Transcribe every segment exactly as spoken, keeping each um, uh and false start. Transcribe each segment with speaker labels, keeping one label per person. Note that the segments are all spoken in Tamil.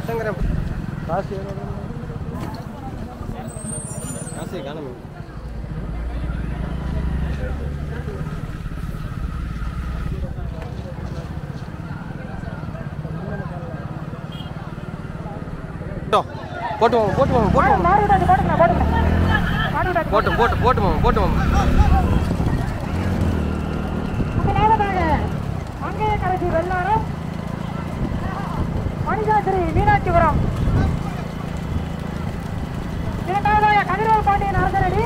Speaker 1: வரட்டங்கிற காசு காசே காணாம போட்டு வாங்க போட்டு வாங்க போட்டு போட்டு போட்டு போட்டு வாங்க போட்டு வாங்க
Speaker 2: அங்கேயே கடைசி வெள்ளாரம் மணிசாஸ்திரி மீனாட்சிபுரம். இரண்டாவதாக கதிரவ பாண்டியன் அரசரடி.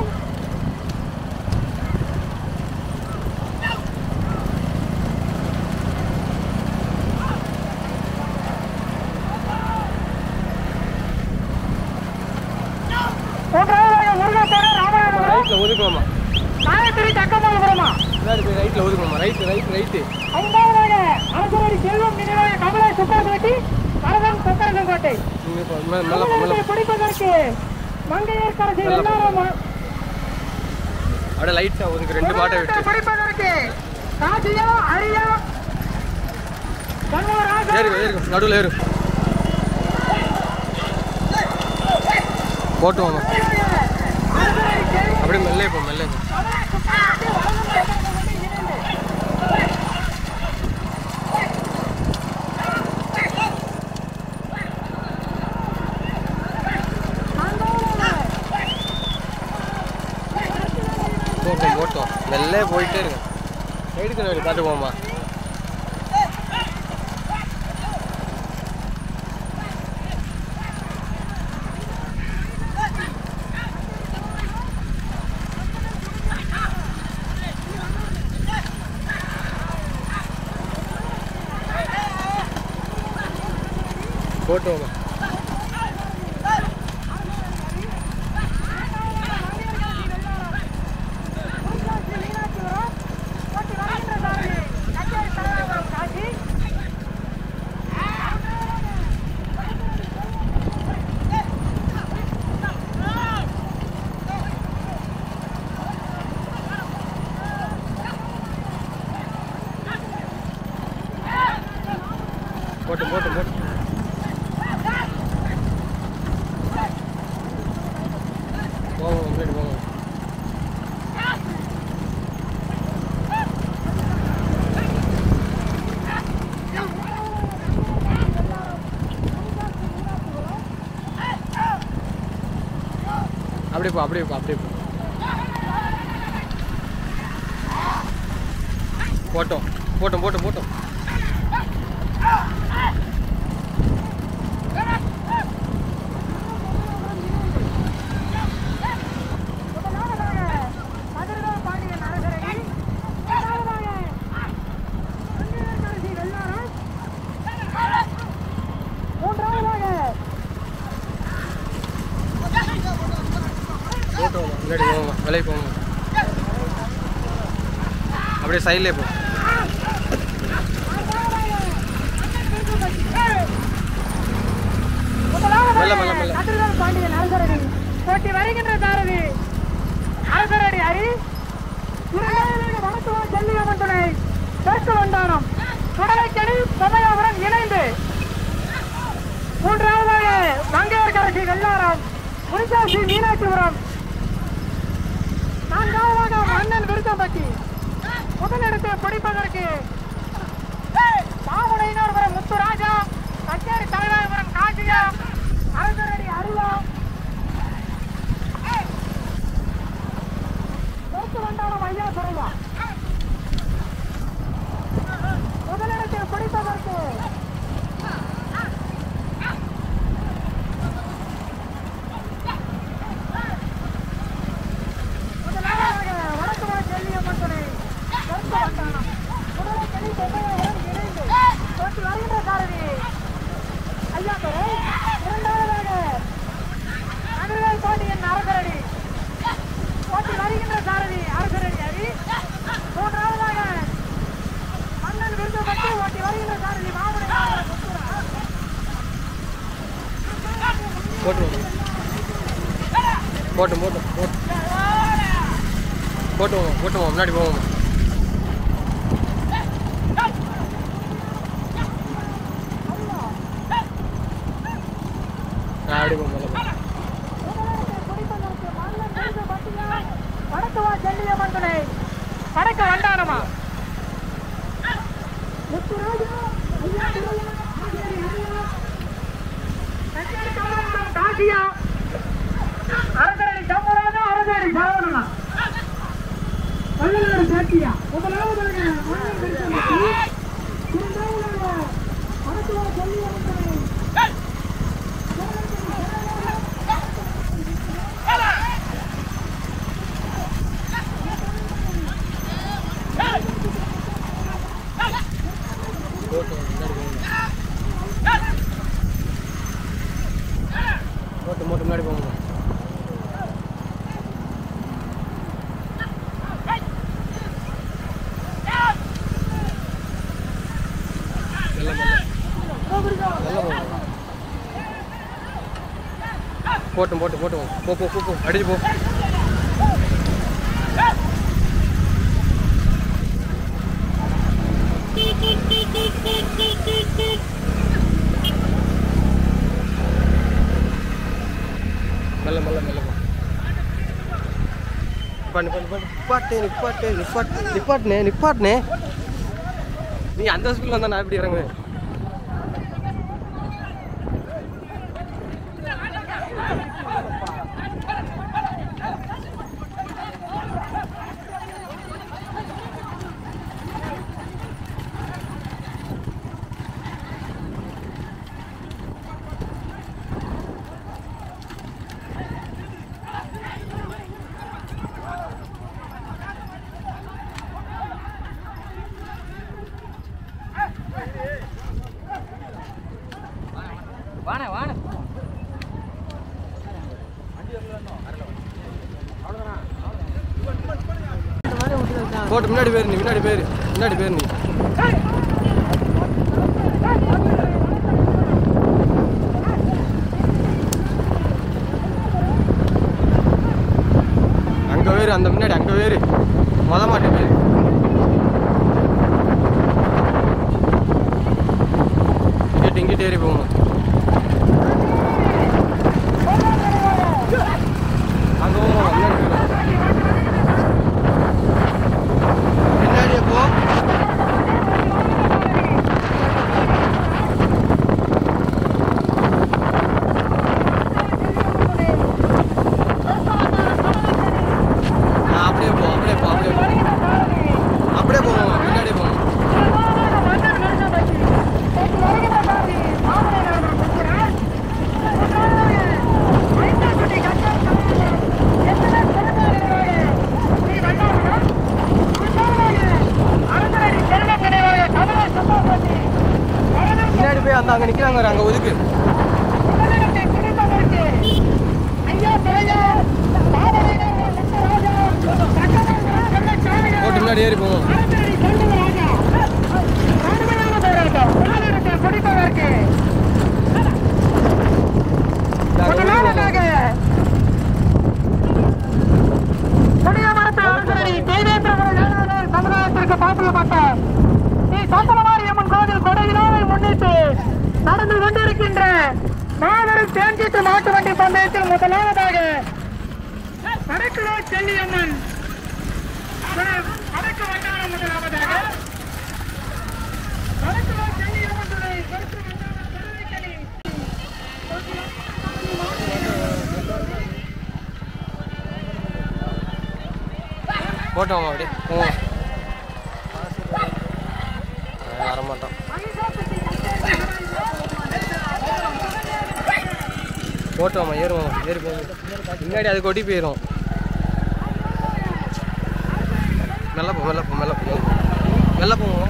Speaker 2: மூன்றாவதாக முருகேஸ்வர ராமநாதபுரம்.
Speaker 1: ரைட்ல ஒதுக்குவோமா
Speaker 2: காயத்ரி தக்கமாபுரமா.
Speaker 1: ரைட்ல ஒதுக்குவோமா ரைட் ரைட் ரைட்டு.
Speaker 2: ஐந்தாவதாக அரசரடி செல்வம் நினைவாக கமலை சுப்பரசெட்டி பரதன் கொக்கரசங்கோட்டை. பிடிப்பதற்கு மங்கையர்கரசி வெள்ளாரம்.
Speaker 1: அட லைட்டா ஒதுக்கு ரெண்டு மாட்டை விட்டு
Speaker 2: பிடிப்பதற்கு காசியா அரியா பன்மராஜா.
Speaker 1: ஏறு ஏறு நடுவுல ஏறு போட்டு வாங்க அப்படியே மெல்லே போ மெல்லே போ. போட்டோம் போட்டோம் மெல்லே போயிட்டே இருங்க சைடுக்கு வேறு பார்த்து போமா. போட்டோமா போட்டு போட்டு போட்டு போவோம் முன்னாடி போவோம். அப்படியே போ அப்படியே போ அப்படியே போ போட்டோம் போட்டோம் போட்டோம் போட்டோம். முன்னாடி போவோம் விலைக்கு போவோம் அப்படியே சைட்லேயே போ. மெல்ல மெல்ல மெல்ல
Speaker 2: கதிரவ பாண்டியன் அரசரடி போட்டி வருகின்ற சாரதி அரசரடி ஹரி. வடக்குவா செல்லியம்மன் துணை தெற்கு வண்டானம் சுடலைக்கடி சமயாபுரம் இணைந்து. மூன்றாவதாக மங்கையர்கரசி வெள்ளாரம் முனிசாசி மீனாட்சிபுரம். நான்காவதாக மன்னன் விருத்தம்பட்டி. முதலிடத்தை பிடிப்பதற்கு பாமுனையினர் வரும் முத்துராஜா கச்சேரி தலைவாயபுரம் காசியா அரசரடி அருளா தெற்கு வண்டானம் ஐயா துறையா. முதலிடத்தை பிடிப்பதற்கு வடக்குவா செல்லியம்மன் துணை தெற்கு வண்டானம் முதலைக்கடி சமயாபுரம் இணைந்து போட்டி வருகின்ற சாரதி ஐயா துறை. இரண்டாவதாக கதிரவ பாண்டியன் அரசரடி போட்டி வருகின்ற சாரதி அரசரடி ஹரி. மூன்றாவதாக மன்னன் விருதுபட்டு போட்டி வருகின்ற சாரதி மாமுனை
Speaker 1: போட்டு போட்டு போட்டு போட்டு போட்டுவோம் போட்டுவோம் முன்னாடி போவோம். அப்படி போங்க.
Speaker 2: வடக்குவா செல்லியம்மன் துணை வடக்க வண்டானமா காசியா அரசடி சம்பராஜா அரசடி சரவணா வள்ளலாறு சாட்சியா முதலாவது வடக்குவா செல்லியம்மன் துணை
Speaker 1: போட்டு போட்டு முன்னாடி போங்க. போட்டும் போட்டு போட்டு போ போ போ அடிச்சு போ. மெல்ல மெல்ல மெல்ல பண்ணு பண்ணு பண்ணு நிப்பாட்டு நிப்பாட்டு நிப்பாட்டு நிப்பாட்டுனே நிப்பாட்டுனே. நீ அந்த ஸ்கூலில் வந்தால் நான் எப்படி இறங்குவேன்?
Speaker 2: வாண வாண
Speaker 1: போட்டு முன்னாடி பேரு நீ முன்னாடி பேரு முன்னாடி பேரு நீ. அங்க வேறு அந்த முன்னாடி அங்க வேறு மொத மாட்டே பேரு. இங்கிட்டு இங்கிட்டு ஏறி போகணும். அங்க போகணும் முன்னாடியே போ. அப்படியே போ அப்படியே போ அப்படியே போ அப்படியே போவோம் முன்னாடியே போகணும். முன்னாடி போய் அந்த அங்கே நிற்கிறாங்க அங்கே ஒதுக்கு. போட்டு முன்னாடி ஏறி போவோம்.
Speaker 2: சமுதாயத்திற்கு பாத்திரப்பட்ட ஸ்ரீ சந்தனமாரியம்மன் கோவில் கொடை விழாவை முன்னிட்டு நடந்து கொண்டிருக்கின்ற மாபெரும் தேன்கீட்டு மாட்டு வண்டி பந்தயத்தில் முதலாவதாக வடக்குவா செல்லியம்மன் வடக்கு வண்டானம் முதலாவதாக வடக்குவா செல்லியம்மன் துணை வடக்கு வண்டானம் திருவிக்கணி
Speaker 1: போட்டோம் அப்படியே போவோம். வரமாட்டோம் போட்டோம்மா ஏறுவோம் ஏறி போவோம். முன்னாடி அது கொட்டி போயிடும். மெல்ல போ மெல்ல போ மெல்ல போ மெல்ல போவோம்.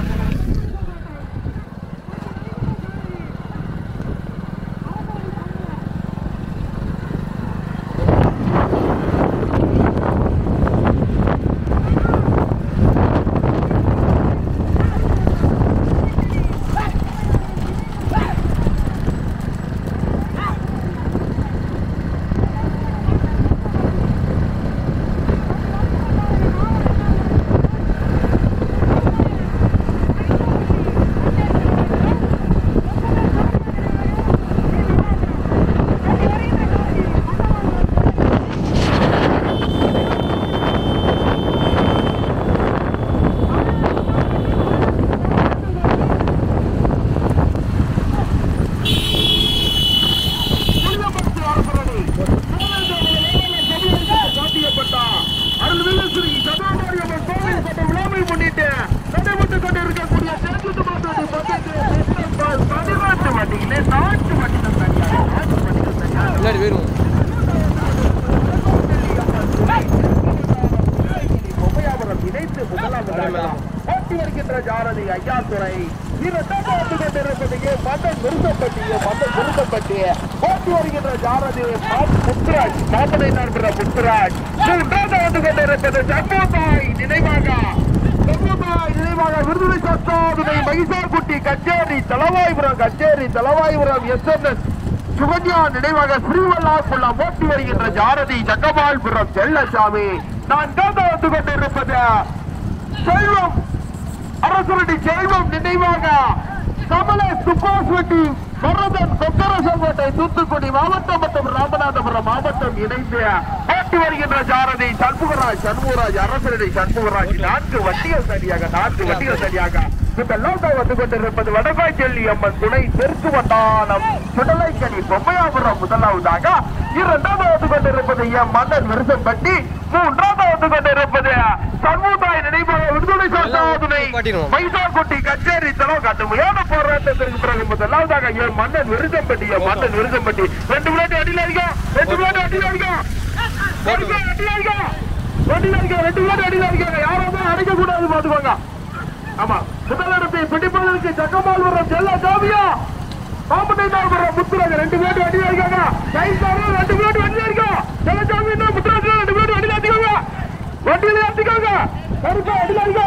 Speaker 3: விருதப்பட்டி ஓட்டி வருகின்ற ஜாரதி புத்ராஜ் மாமனை நண்பர் புத்ராஜ் மூன்றாவது வந்து கொண்டிருப்பது சண்முகத்தாய் நினைவாக சண்முகத்தாய் நினைவாக விருதுரை சத்தாதுமை மகிசார்குட்டி கச்சேரி தலவாய்புரம் கச்சேரி Thalavaipuram S N S Sukanya நினைவாக ஸ்ரீவல்லாக்குள்ள ஓட்டி வருகின்ற ஜாரதி சக்கமால்புரம் செல்லசாமி நான்காவது வந்து கொண்டிருப்பது செல்வம் அரசுரடி செல்வம் நினைவாக கமலே சுப்பாஸ்வட்டி வரதன் கொக்கரசங்கோட்டை தூத்துக்குடி மாவட்டம் மற்றும் ராமநாதபுரம் மாவட்டம் இணைந்து ஓட்டி வருகின்ற ஜாரதி சண்முகராஜ் சண்முகராஜ் அரசரடி சண்முகராஜ் நான்கு வண்டிகள் சரியாக நான்கு வண்டிகள் சரியாக இதெல்லாம் வந்து கொண்டிருப்பது வடகாய் செல்லி அம்மன் துணை தெற்கு வட்டானம் சுடலைக்கணி பொம்மையாபுரம் முதலாவதாக இரண்டாவது வந்து கொண்டிருப்பது எம் மன்னன் விருசம்பட்டி மூன்றாவது வந்து கொண்டிருப்பது சண்முகத்தாய் நினைவாக விடுதலை சாத்தாதுணை மைசாக்குட்டி கச்சேரி தலம் கடுமையான போராட்டத்திற்கு பிறகு முதலாவதாக என் மன்னன் விருசம்பட்டி என் மன்னன் விருசம்பட்டி ரெண்டு விளையாட்டு அடியில் அடிக்கா ரெண்டு விளையாட்டு அடியில் அடிக்கா அடியில் அடிக்கா அடியில் அடிக்கா ரெண்டு விளையாட்டு அடியில் அடிக்காங்க யாராவது அடிக்க கூடாது பாத்துக்கோங்க. ஆமா முதலிடத்தை பிடிப்பதற்கு சக்கமால்வரம் செல்ல ஜாமியா காம்படைந்தார் முத்துராஜ் ரெண்டு விளையாட்டு அடியில் அடிக்காங்க ரெண்டு விளையாட்டு அடியில் அடிக்கா செல்ல ஜாமியா முத்துராஜ் ரெண்டு விளையாட்டு அடியில் அடிக்காங்க வண்டியில அடிக்காங்க கருப்பா அடியில் அடிக்கா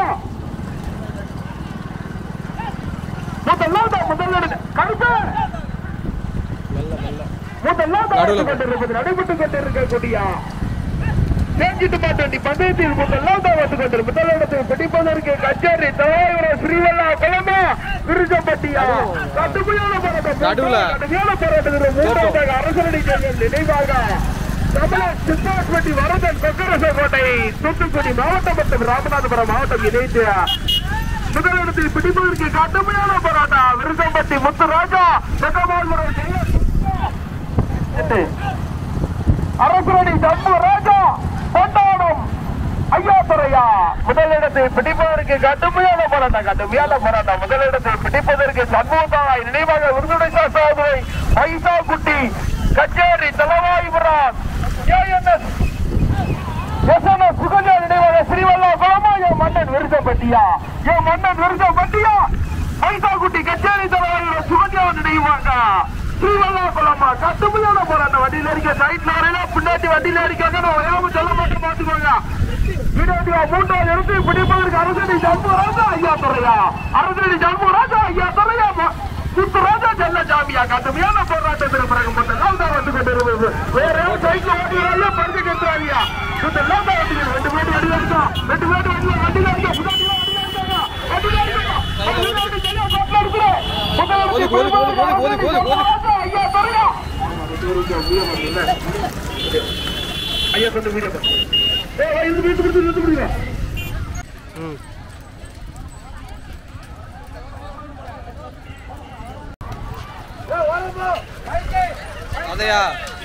Speaker 3: முதல்ல முதலிட கருப்பா நடைபெற்றுக் கொண்டிருக்கக்கூடிய செஞ்சிட்டு மாட்டேன் பந்தயத்தில் முதலாவது வந்து கொண்டு முதலிடத்தை பிடிப்பதற்கு கச்சேரி தலாயுரம் ஸ்ரீவல்லா கொலமா விருஜம்பட்டியா கடுமையான போராட்டம் கடுமையான போராட்டத்தில் மூன்றாவது அரசரடி ஜெயம் நினைவாக கமலே சுப்பாஸ்வட்டி வரதன் கொக்கரசங்கோட்டை தூத்துக்குடி மாவட்டம் மற்றும் ராமநாதபுரம் மாவட்டம் இணைந்து முதலிடத்தில் பிடிப்பதற்கு கடுமையான போராட்டம் விருதம்பட்டி முத்துராஜா அரசரடி சண்முகராஜா கொண்டாடும் ஐயாத்துறையா முதலிடத்தை பிடிப்பதற்கு கடுமையான போராட்டம் கடுமையான போராட்டம் முதலிடத்தை பிடிப்பதற்கு சண்முகத்தாய் நினைவாக விருதுடை சாஸ்திரை ஐசா குட்டி கச்சேரி தலவாய்புரம் ஏஎன்எஸ் எஸ்என்எஸ் சுகன்யா நினைவாக ஸ்ரீவல்லா குளமா என் மன்னன் விருதம்பட்டியா என் மன்னன் விருதம்பட்டியா ஐசா குட்டி கச்சேரி தலவாய்புரம் சுகன்யா நினைவாக ஸ்ரீவல்லா குளமா கடுமையான போராட்டம் வண்டியில இருக்க சைட்ல வரையில பின்னாடி வண்டியில இருக்காங்க சொல்ல மாட்டேன் பாத்துக்கோங்க. மூன்றாவது இடத்தை பிடிப்பதற்கு அரசடி சண்முகராஜா ஐயா துறையா அரசடி சண்முகராஜா ஐயா துறையா முத்துராஜா செல்ல ஜாமியா கடுமையான போராட்டத்தில் பிறகு மட்டும் தான் வந்து கொண்டிருக்கிறது. வேற சைட்ல ஓட்டுகிறாரியா பரிசு கட்டுறாரியா இதெல்லாம் தான் வண்டிகள் ரெண்டு பேரும் வண்டி அடிக்கும் ரெண்டு பேரும் வண்டியில வண்டியில அடிக்கும் ஐயா கொஞ்சம் வீடியோ
Speaker 1: அதையா